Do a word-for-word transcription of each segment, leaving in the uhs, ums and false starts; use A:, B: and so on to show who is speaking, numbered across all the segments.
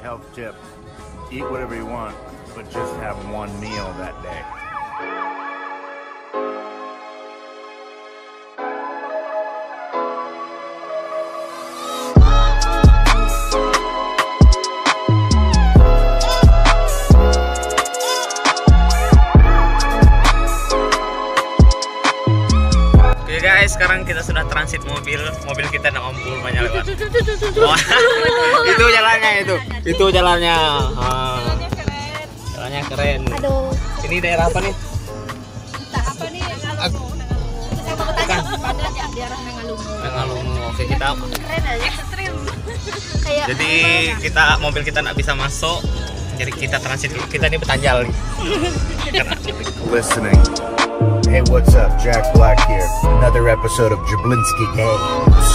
A: Health tip: eat whatever you want, but just have one meal that day.
B: Guys, sekarang kita sudah transit mobil, mobil kita nak ompul banyak lewat. Oh, itu jalannya itu, itu jalannya. Ah, jalannya keren.
C: Aduh.
B: Ini daerah apa nih?
C: Apa nih? Bukan. Daerah Mengalungu.
B: Mengalungu. Oke, kita.
C: Keren aja, ekstrim. Kayak.
B: Jadi kita mobil kita nggak bisa masuk, jadi kita transit dulu. Kita ini bertanjal nih.
A: Listening. Hey, what's up? Jack Black here. Another episode of Jablinski Games.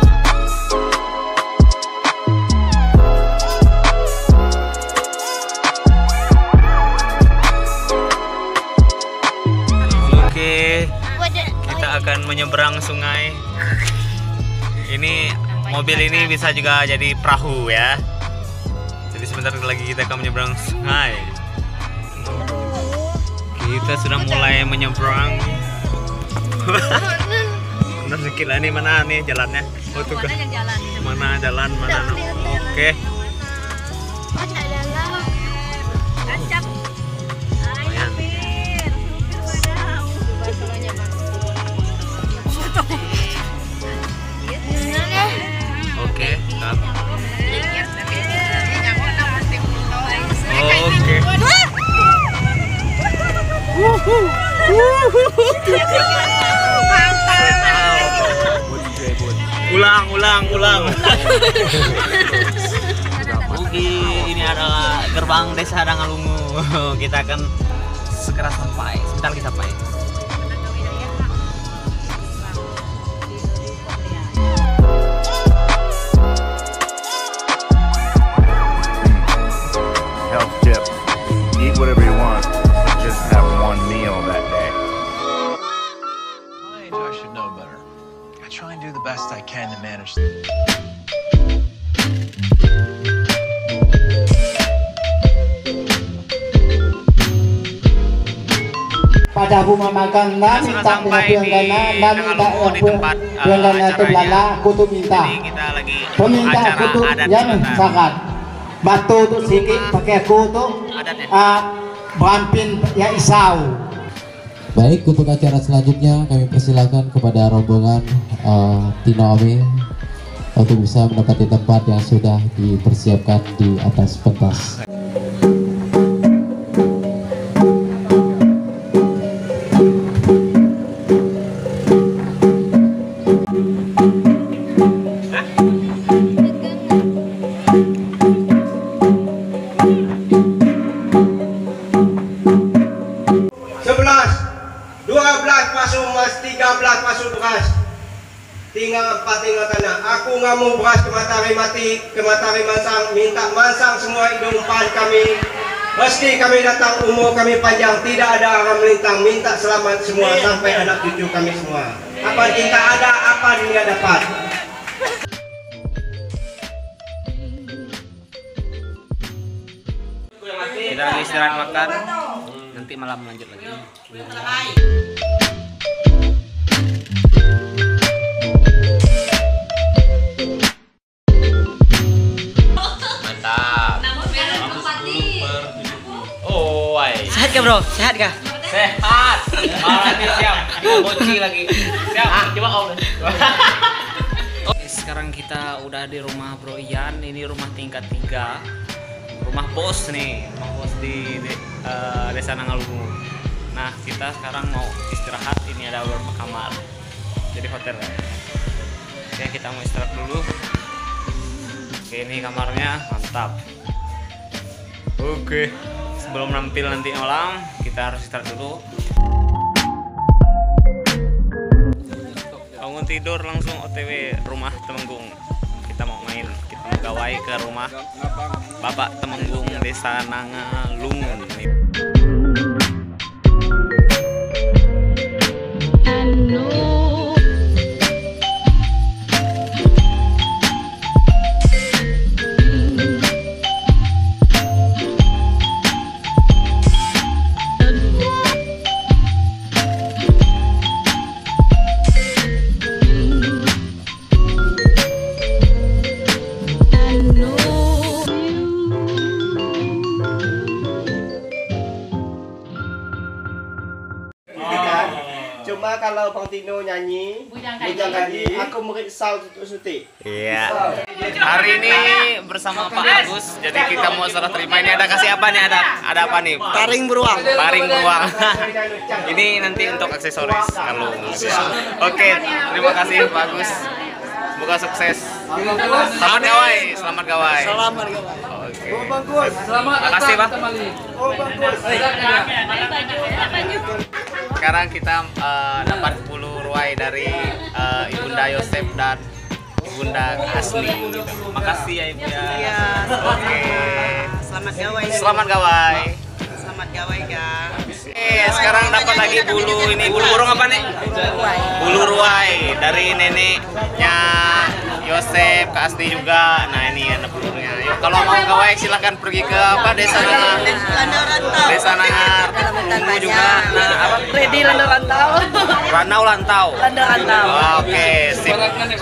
B: Oke, kita akan menyeberang sungai. Ini mobil ini bisa juga jadi perahu ya. Jadi sebentar lagi kita akan menyeberang sungai. Kita sudah mulai menyeberang. Benar sedikit lah, ini mana nih jalannya? Oh, tuh,
C: mana jalan?
B: mana jalan? Mana? Oke.
C: Mana jalan? Tancap. Ayo, Pir. Supir wadaw. Bahasanya
B: Oke, stop. Oke. Ulang, ulang, ulang. Oke, ini adalah gerbang desa Dangalungu. Kita akan segera sampai. Sebentar lagi sampai.
A: Health tip: eat whatever you want, but just have one meal that day.
D: My age, I should know better. I try and do the best I can to manage.
E: Pada rumah makan nami tak dengan penggana nami tak penggana terbala kutu minta peminta kutu yang sangat batu tu sikit pakai kutu berampin ya isau.
F: Baik, untuk acara selanjutnya kami persilakan kepada rombongan uh, Tino Ame untuk bisa menempati tempat yang sudah dipersiapkan di atas pentas.
G: tiga belas masuk beras, tinggal empat tinggal tanah. Aku ngamu beras ke matahari mati, ke matahari mansang, minta mansang semua hidung pan kami. Meski kami datang umur kami panjang, tidak ada orang melintang, minta selamat semua sampai anak cucu kami semua. Apa cinta ada, apa dunia dapat.
B: Kita lagi istirahat makan, nanti malam lanjut lagi. Sehat kah bro? Sehat kah? Sehat. Malah siap. Kita boci lagi. Siap. Coba om. Oke, sekarang kita udah di rumah Bro Ian. Ini rumah tingkat tiga. Rumah bos nih. Rumah bos di, di uh, desa Nangalungu. Nah, kita sekarang mau istirahat. Ini ada beberapa kamar. Jadi hotel ya. Oke, kita mau istirahat dulu. Oke, ini kamarnya mantap. Oke. Sebelum nampil nanti malam, kita harus istirahat dulu. Bangun tidur langsung O T W rumah Temenggung. Kita mau main, kita mau gawai ke rumah Bapak Temenggung desa Nangalungu.
G: kalau Bang Tino nyanyi Bujang Kaji, aku murid Sal untuk Suti.
B: Iya. Hari ini bersama Pak Agus, jadi kita mau serah terima. Ini ada kasih apa nih? Ada ada apa nih?
H: Taring beruang.
B: Taring beruang. Ini nanti untuk aksesoris kalau. Oke, terima kasih Pak Agus. Semoga sukses. Selamat gawai, selamat gawai.
H: Selamat gawai.
B: Oke. Selamat. Terima kasih Pak.
G: Oh bagus.
B: Sekarang kita uh, dapat sepuluh ruai dari uh, Ibunda Yosef dan Ibunda Asli. Makasih ya Ibu ya.
H: Iya.
B: Oke.
H: Selamat gawai.
B: Selamat gawai.
H: Selamat gawai ya.
B: Eh, sekarang dapat lagi bulu ini. Bulu burung apa nih? Bulu ruai dari neneknya Yosef, Kak Asti juga. Nah, ini ada bulunya. Yuk, kalau mau gawai silahkan pergi ke apa? Desa Nangar. Desa Nangar. Bulu juga. Nah, apa?
H: Ready Landa Rantau.
B: Ranau Lantau.
H: Landa Rantau.
B: Oke, sip.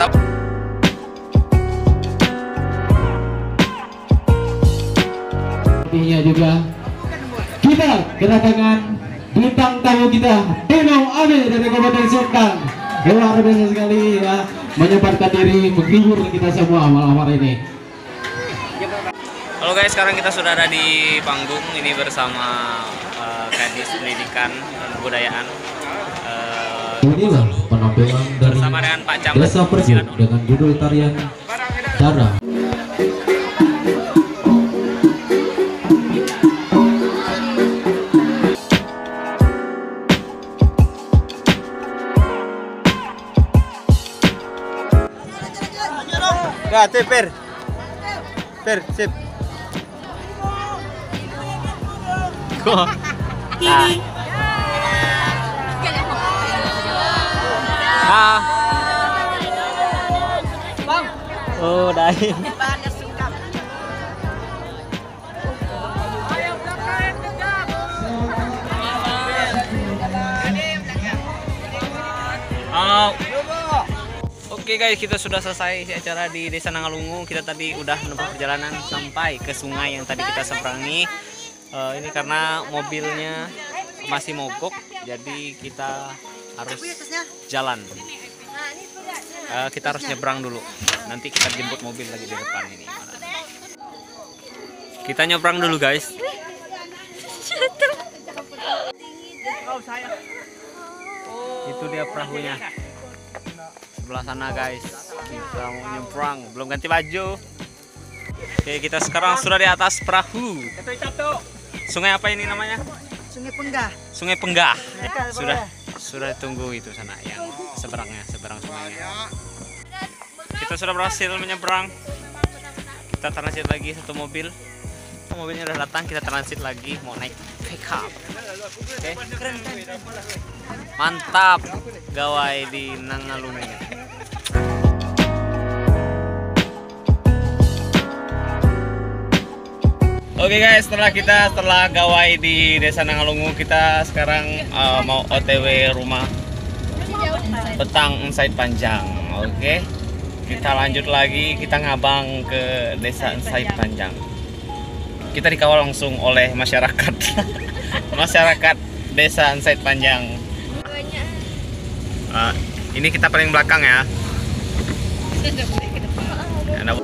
F: Artinya juga kita kedatangan bintang tamu kita Tino Ame dari Kabupaten Serdang. Luar biasa sekali ya, menyempatkan diri menghibur kita semua malam hari ini.
B: Halo guys, sekarang kita sudah ada di panggung ini bersama uh, Kadis Pendidikan dan Kebudayaan. Uh,
F: Inilah penampilan dari
B: bersama dengan Pak Camat.
F: Desa Perjuk dengan judul tarian Darah.
G: Ya, per. Per, sip.
B: Ah. Bang. Oh, dai. Oh. Oke guys, kita sudah selesai acara di Desa Nangalungu. Kita tadi udah menempuh perjalanan sampai ke sungai yang tadi kita seberangi. Uh, ini karena mobilnya masih mogok, jadi kita harus jalan. Uh, kita harus nyebrang dulu. Nanti kita jemput mobil lagi di depan ini. Kita nyebrang dulu guys. Itu dia perahunya. Sebelah sana guys, kita mau nyebrang, belum ganti baju. Oke, kita sekarang sudah di atas perahu. Sungai apa ini namanya?
H: Sungai Penggah.
B: Sungai Penggah. Sudah sudah tunggu itu sana yang seberangnya, seberang sungainya. Kita sudah berhasil menyeberang. Kita transit lagi satu mobil. Oh, mobilnya udah datang, kita transit lagi mau naik pickup. Oke. Mantap gawai di Nangalungu. Oke guys, setelah kita setelah gawai di Desa Nangalungu, kita sekarang uh, mau O T W rumah Betang Inside Panjang. Oke, kita lanjut lagi, kita ngabang ke Desa Inside Panjang. Kita dikawal langsung oleh masyarakat masyarakat Desa Inside Panjang. Uh, ini kita paling belakang ya. Ada